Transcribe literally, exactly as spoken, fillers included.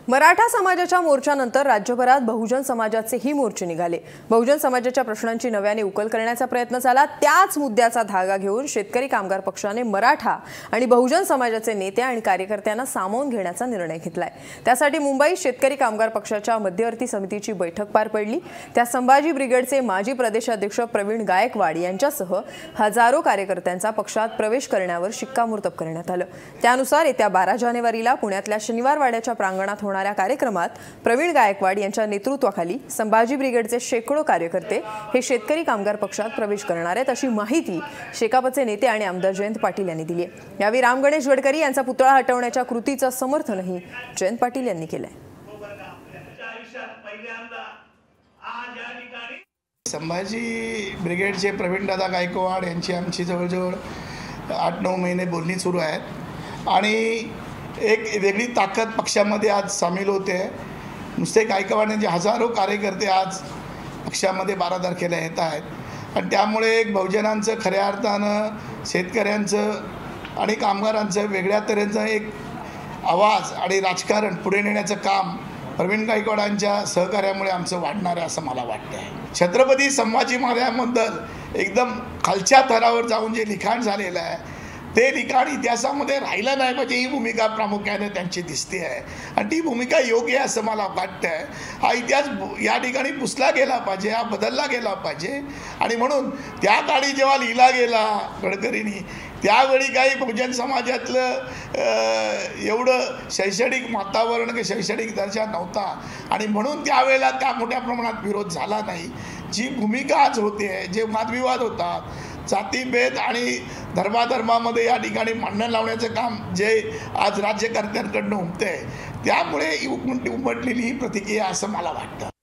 मराठा समाजाच्या मोर्चानंतर राज्यभरात बहुजन समाजाचेही मोर्चे निघाले। बहुजन समाजाच्या प्रश्नांची नव्याने उकल करण्याचा प्रयत्न झाला। त्याच मुद्द्याचा धागा घेऊन शेतकरी कामगार पक्षाने मराठा आणि बहुजन समाजाचे नेते आणि कार्यकर्त्यांना सामावून घेण्याचा निर्णय घेतलाय। त्यासाठी मुंबईत शेतकरी कामगार पक्षाच्या मध्यवर्ती समितीची बैठक पार पडली। त्या संभाजी ब्रिगेडचे माजी प्रदेशाध्यक्ष प्रवीण गायकवाड यांच्यासह हजारो कार्यकर्त्यांचा पक्षात प्रवेश करण्यावर शिक्कामोर्तब करण्यात आलं। त्यानुसार येत्या बारा जानेवारीला पुण्यातल्या शनिवारवाड्याच्या प्रांगणात होणाऱ्या कार्यक्रमात प्रवीण गायकवाड यांच्या नेतृत्वाखाली संभाजी ब्रिगेडचे शेकडो कार्यकर्ते हे शेतकरी कामगार पक्षात प्रवेश करणार आहेत, अशी माहिती शेकापचे नेते आणि आमदार जयंत पाटील यांनी दिली आहे। यावेळी राम गणेश गडकरी यांचा पुतळा हटवण्याच्या कृतीचं समर्थनही जयंत पाटील यांनी केलंय। संभाजी ब्रिगेडचे प्रवीण दादा गायकवाड यांची आमची जवळजवळ आठ नऊ महिने बोलणी सुरू आहेत आणि एक वेगळी ताकद पक्षामध्ये आज सामील होते। नुसते गायकवाड यांचे हजारो कार्यकर्ते आज पक्षामध्ये बारा तारखेला येत आहेत आणि त्यामुळे एक बहुजनांचं खऱ्या अर्थानं शेतकऱ्यांचं आणि कामगारांचं वेगळ्या तऱ्हेचं एक आवाज आणि राजकारण पुढे नेण्याचं काम प्रवीण गायकवाडांच्या सहकार्यामुळे आमचं वाढणार आहे असं मला वाटतं आहे। छत्रपती संभाजी महाराजांबद्दल एकदम खालच्या थरावर जाऊन जे लिखाण झालेलं आहे ते लिखाण इतिहासामध्ये राहिलं नाही पाहिजे, ही भूमिका प्रामुख्याने त्यांची दिसते आहे आणि ती भूमिका योग्य आहे असं मला वाटतं आहे। हा इतिहास या ठिकाणी पुसला गेला पाहिजे, हा बदलला गेला पाहिजे आणि म्हणून त्या काळी जेव्हा लिहिला गेला गडकरींनी त्यावेळी काही बहुजन समाजातलं एवढं शैक्षणिक वातावरण की शैक्षणिक दर्जा नव्हता आणि म्हणून त्यावेळेला त्या मोठ्या प्रमाणात विरोध झाला नाही। जी भूमिका आज होते, जे वादविवाद होतात, जातीभेद आणि धर्माधर्मामध्ये या ठिकाणी मांडण लावण्याचं काम जे आज राज्यकर्त्यांकडून होते त्यामुळे उमटलेली ही प्रतिक्रिया असं मला वाटतं।